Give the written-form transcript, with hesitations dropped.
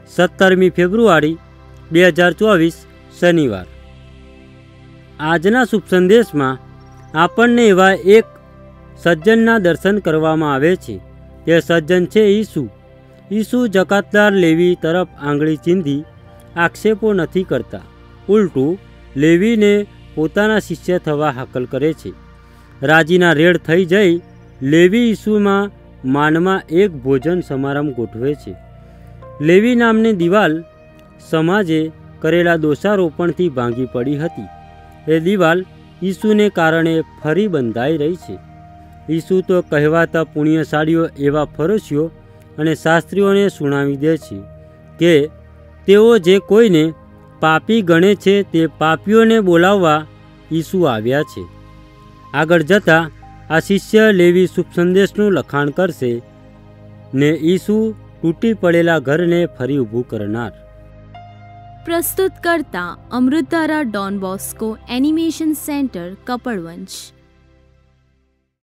17મી ફેબ્રુઆરી 2024 શનિવાર। આજના શુભ સંદેશમાં આપણને એવા એક સજ્જનના દર્શન કરવામાં આવે છે। તે સજ્જન છે ઈસુ। ઈસુ જકાતદાર લેવી તરફ આંગળી ચીંધી આક્ષેપો નથી કરતા, ઉલટું લેવીને પોતાના શિષ્ય થવા હાકલ કરે છે। રાજીના રેડ થઈ જઈ લેવી ઈસુમાં માનમાં એક ભોજન સમારંભ ગોઠવે છે। લેવી નામની દિવાલ સમાજે કરેલા દોષારોપણથી ભાંગી પડી હતી। એ દિવાલ ઈસુને કારણે ફરી બંધાઈ રહી છે। ઈસુ તો કહેવાતા પુણ્યશાળીઓ એવા ફરોશીઓ અને શાસ્ત્રીઓને સુણાવી દે છે કે તેઓ જે કોઈને પાપી ગણે છે તે પાપીઓને બોલાવવા ઈસુ આવ્યા છે। આગળ જતાં આ શિષ્ય લેવી શુભ સંદેશનું લખાણ કરશે ને ઈસુ તૂટી પડેલા ઘરને ફરી ઊભું કરનાર। પ્રસ્તુત કરતા Amrutdhara Don Bosco animation centre Kapadvanj.